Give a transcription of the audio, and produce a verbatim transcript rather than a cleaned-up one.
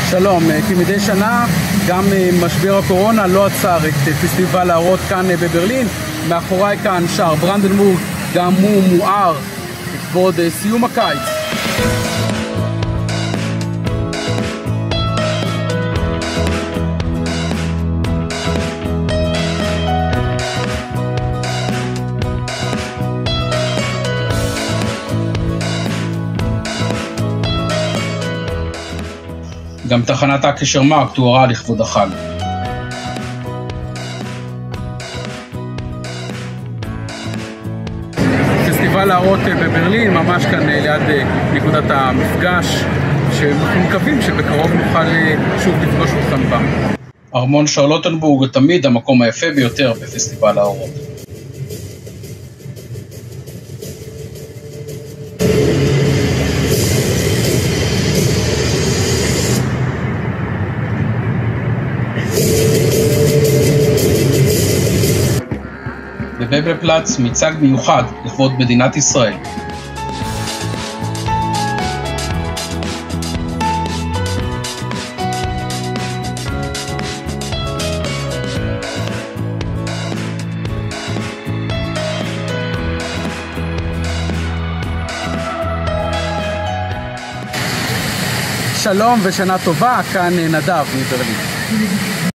שלום, כמדי שנה גם משבר הקורונה לא עצר את פסטיבל האורות כאן בברלין. מאחוריי כאן שער ברנדנבורג, גם הוא מואר לכבוד סיום הקיץ. גם תחנת הקשר מרק תוארה לכבוד החג. פסטיבל האורות בברלין, ממש כאן ליד נקודת המפגש, שאנחנו מקווים שבקרוב נוכל שוב לפגוש אותם בה. ארמון שרלוטנבורג הוא תמיד המקום היפה ביותר בפסטיבל האורות. בבבלפלץ מיצג מיוחד לכבוד מדינת ישראל. שלום ושנה טובה, כאן נדב מברלין.